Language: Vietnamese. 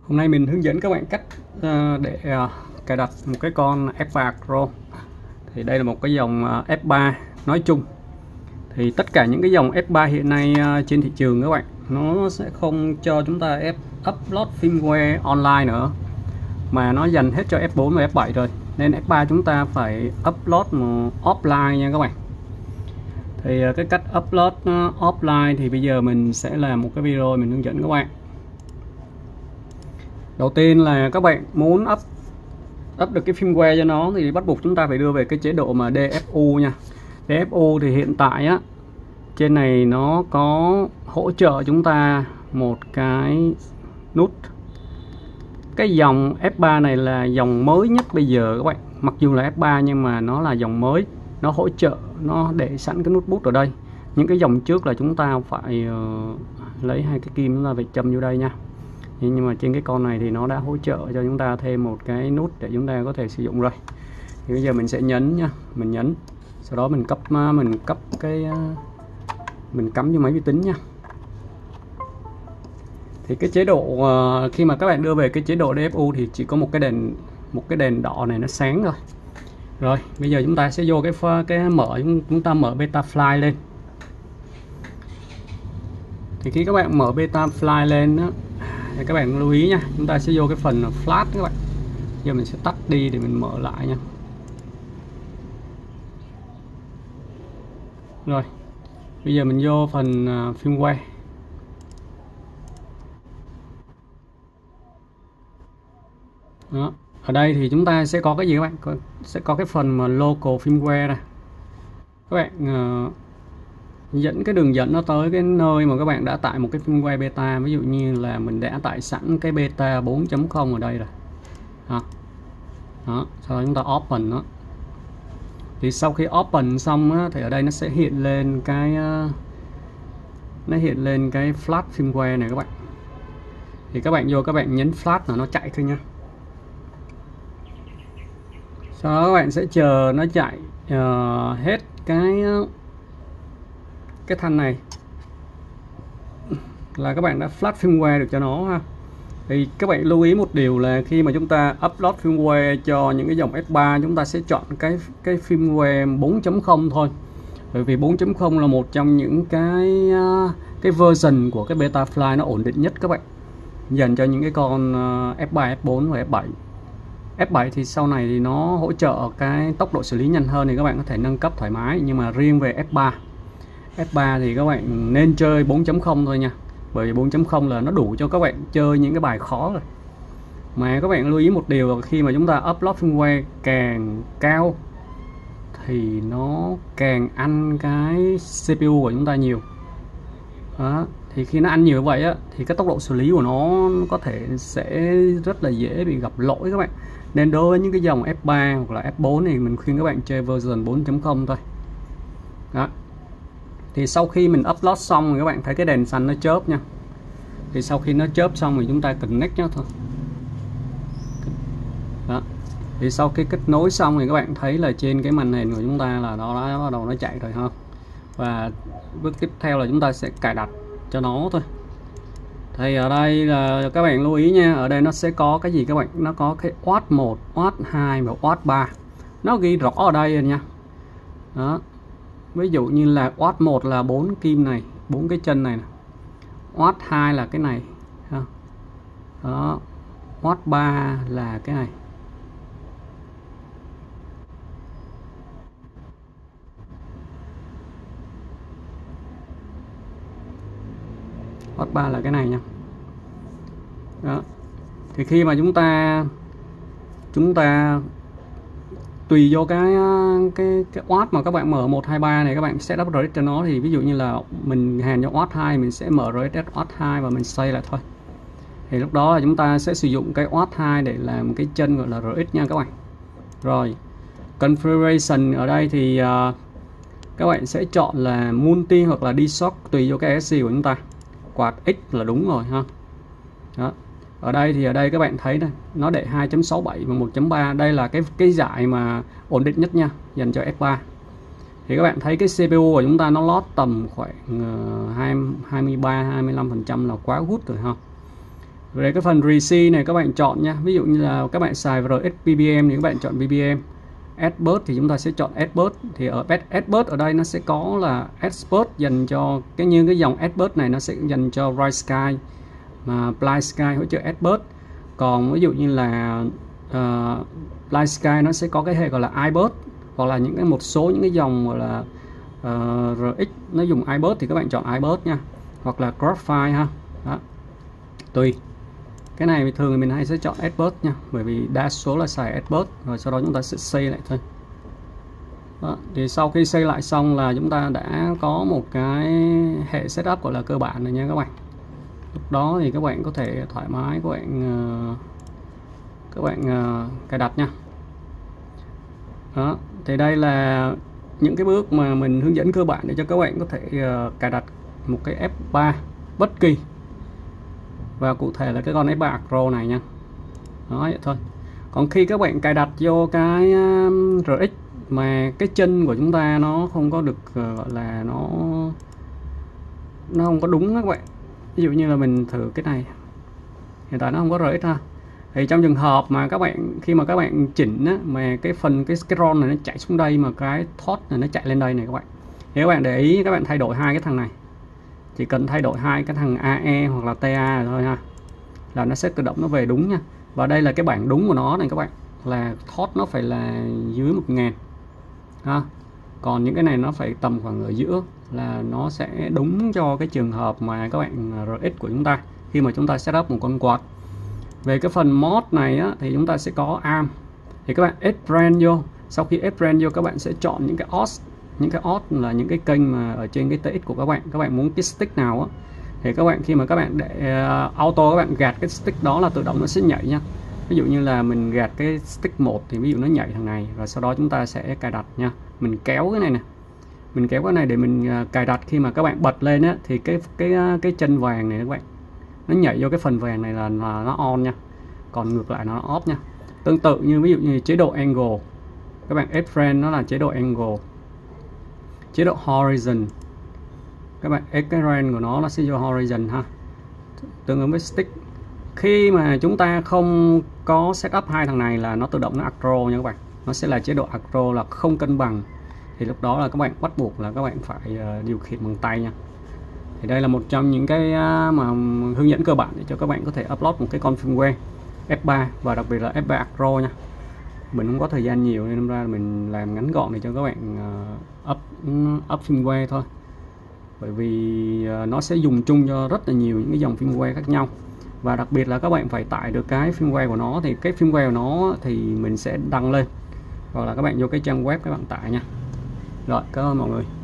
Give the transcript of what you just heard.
Hôm nay mình hướng dẫn các bạn cách để cài đặt một cái con F3 Pro. Thì đây là một cái dòng F3 nói chung. Thì tất cả những cái dòng F3 hiện nay trên thị trường các bạn, nó sẽ không cho chúng ta upload firmware online nữa, mà nó dành hết cho F4 và F7 rồi. Nên F3 chúng ta phải upload offline nha các bạn. Thì cái cách upload offline thì bây giờ mình sẽ làm một cái video mình hướng dẫn các bạn. Đầu tiên là các bạn muốn up được cái firmware cho nó thì bắt buộc chúng ta phải đưa về cái chế độ mà DFU nha. DFU thì hiện tại á, trên này nó có hỗ trợ chúng ta một cái nút. Cái dòng F3 này là dòng mới nhất bây giờ các bạn. Mặc dù là F3 nhưng mà nó là dòng mới, nó hỗ trợ, nó để sẵn cái nút bút ở đây. Những cái dòng trước là chúng ta phải lấy hai cái kim chúng ta phải châm vô đây nha. Nhưng mà trên cái con này thì nó đã hỗ trợ cho chúng ta thêm một cái nút để chúng ta có thể sử dụng rồi. Thì bây giờ mình sẽ nhấn nha, mình nhấn, sau đó mình cấp cái mình cắm vô máy vi tính nha. Thì cái chế độ khi mà các bạn đưa về cái chế độ DFU thì chỉ có một cái đèn đỏ này nó sáng thôi. Rồi bây giờ chúng ta sẽ vô chúng ta mở Betaflight lên. Thì khi các bạn mở Betaflight lên đó, thì các bạn lưu ý nha, chúng ta sẽ vô cái phần flash các bạn. Giờ mình sẽ tắt đi để mình mở lại nha. Rồi bây giờ mình vô phần firmware. Đó. Ở đây thì chúng ta sẽ có cái gì các bạn? Sẽ có cái phần mà local firmware này. Các bạn dẫn cái đường dẫn nó tới cái nơi mà các bạn đã tải một cái firmware beta. Ví dụ như là mình đã tải sẵn cái beta 4.0 ở đây rồi. Đó. Sau đó chúng ta open nó. Thì sau khi open xong á, thì ở đây nó sẽ hiện lên cái flash firmware này các bạn. Thì các bạn vô các bạn nhấn flash là nó chạy thôi nha. Sau đó các bạn sẽ chờ nó chạy hết cái thanh này là các bạn đã flash firmware được cho nó ha. Thì các bạn lưu ý một điều là khi mà chúng ta upload firmware cho những cái dòng F3, chúng ta sẽ chọn cái firmware 4.0 thôi. Bởi vì 4.0 là một trong những cái version của cái Betaflight nó ổn định nhất các bạn, dành cho những cái con F3, F4 và F7. F7 thì sau này thì nó hỗ trợ cái tốc độ xử lý nhanh hơn, thì các bạn có thể nâng cấp thoải mái. Nhưng mà riêng về F3 thì các bạn nên chơi 4.0 thôi nha. Bởi vì 4.0 là nó đủ cho các bạn chơi những cái bài khó rồi. Mà các bạn lưu ý một điều là khi mà chúng ta upload firmware càng cao thì nó càng ăn cái CPU của chúng ta nhiều. Đó. Thì khi nó ăn nhiều vậy á, thì cái tốc độ xử lý của nó có thể sẽ rất là dễ bị gặp lỗi các bạn. Nên đối với những cái dòng F3 hoặc là F4 thì mình khuyên các bạn chơi version 4.0 thôi. Đó. Thì sau khi mình upload xong thì các bạn thấy cái đèn xanh nó chớp nha. Thì sau khi nó chớp xong thì chúng ta connect nhé thôi. Đó. Thì sau khi kết nối xong thì các bạn thấy là trên cái màn hình của chúng ta là nó đã bắt đầu nó chạy rồi ha. Và bước tiếp theo là chúng ta sẽ cài đặt cho nó thôi. Thì ở đây là các bạn lưu ý nha, ở đây nó sẽ có cái gì các bạn, nó có cái watt 1, watt 2 và watt 3. Nó ghi rõ ở đây rồi nha. Đó. Ví dụ như là watt 1 là 4 kim này, 4 cái chân này. Watt 2 là cái này. Đó. Watt 3 là cái này. Watt 3 là cái này nha. Đó. Thì khi mà chúng ta tùy vô cái watt mà các bạn mở 1, 2, 3 này, các bạn setup RX cho nó. Thì ví dụ như là mình hàn cho watt 2, mình sẽ mở RX watt 2 và mình xây lại thôi. Thì lúc đó là chúng ta sẽ sử dụng cái watt 2 để làm cái chân gọi là RX nha các bạn. Rồi configuration ở đây thì các bạn sẽ chọn là multi hoặc là DSOC tùy vô cái SC của chúng ta. Quạt X là đúng rồi ha. Đó. Ở đây các bạn thấy này, nó để 2.67 và 1.3. Đây là cái giải mà ổn định nhất nha, dành cho F3. Thì các bạn thấy cái CPU của chúng ta nó lót tầm khoảng 23-25% là quá good rồi ha. Về cái phần receive này các bạn chọn nha, ví dụ như là các bạn xài RxBBM thì các bạn chọn BBM. Expert thì chúng ta sẽ chọn Expert. Thì ở Expert ở đây nó sẽ có là Expert dành cho cái dòng Expert này nó sẽ dành cho Bright Sky, mà Blind Sky hỗ trợ Expert. Còn ví dụ như là Blind Sky nó sẽ có cái hệ gọi là iBird, hoặc là một số những cái dòng gọi là RX nó dùng iBird thì các bạn chọn iBird nha, hoặc là Crossfire ha. Đó, tùy. Cái này thường thì mình hay sẽ chọn Expert nha, bởi vì đa số là xài Expert, rồi sau đó chúng ta sẽ xây lại thôi. Đó, thì sau khi xây lại xong là chúng ta đã có một cái hệ setup gọi là cơ bản rồi nha các bạn. Lúc đó thì các bạn có thể thoải mái các bạn cài đặt nha. Đó, thì đây là những cái bước mà mình hướng dẫn cơ bản để cho các bạn có thể cài đặt một cái F3 bất kỳ, và cụ thể là cái con F3 Acro này nha. Đó, vậy thôi. Còn khi các bạn cài đặt vô cái RX mà cái chân của chúng ta nó không có được gọi là nó không có đúng các bạn. Ví dụ như là mình thử cái này, hiện tại nó không có RX ha. Thì trong trường hợp mà khi mà các bạn chỉnh á, mà cái scroll này nó chạy xuống đây, mà cái thought này nó chạy lên đây này các bạn, thì các bạn để ý các bạn thay đổi hai cái thằng này, chỉ cần thay đổi hai cái thằng AE hoặc là TA thôi ha, là nó sẽ tự động nó về đúng nha. Và đây là cái bảng đúng của nó này các bạn, là thought nó phải là dưới 1000 ha. Còn những cái này nó phải tầm khoảng ở giữa, là nó sẽ đúng cho cái trường hợp mà các bạn RX của chúng ta khi mà chúng ta setup một con quad. Về cái phần mod này á, thì chúng ta sẽ có ARM, thì các bạn add brand vô. Sau khi add brand vô, các bạn sẽ chọn những cái OS. Những cái OS là những cái kênh mà ở trên cái TX của các bạn muốn cái stick nào á, thì các bạn khi mà các bạn để auto, các bạn gạt cái stick đó là tự động nó sẽ nhảy nha. Ví dụ như là mình gạt cái stick 1 thì ví dụ nó nhảy thằng này, và sau đó chúng ta sẽ cài đặt nha. Mình kéo cái này nè, mình kéo cái này để mình cài đặt. Khi mà các bạn bật lên á, thì cái chân vàng này các bạn, nó nhảy vô cái phần vàng này là nó on nha, còn ngược lại nó off nha. Tương tự như ví dụ như chế độ angle, các bạn add friend nó là chế độ angle. Chế độ horizon, các bạn add cái range của nó sẽ vô horizon ha, tương ứng với stick. Khi mà chúng ta không có setup hai thằng này là nó tự động nó acro nha các bạn, nó sẽ là chế độ acro là không cân bằng, thì lúc đó là các bạn bắt buộc là các bạn phải điều khiển bằng tay nha. Thì đây là một trong những cái mà hướng dẫn cơ bản để cho các bạn có thể upload một cái con firmware F3, và đặc biệt là F3 Acro nha. Mình không có thời gian nhiều nên ra mình làm ngắn gọn để cho các bạn up firmware thôi, bởi vì nó sẽ dùng chung cho rất là nhiều những cái dòng firmware khác nhau. Và đặc biệt là các bạn phải tải được cái firmware của nó, thì cái firmware của nó thì mình sẽ đăng lên, hoặc là các bạn vô cái trang web các bạn tải nha. Rồi, cảm ơn mọi người.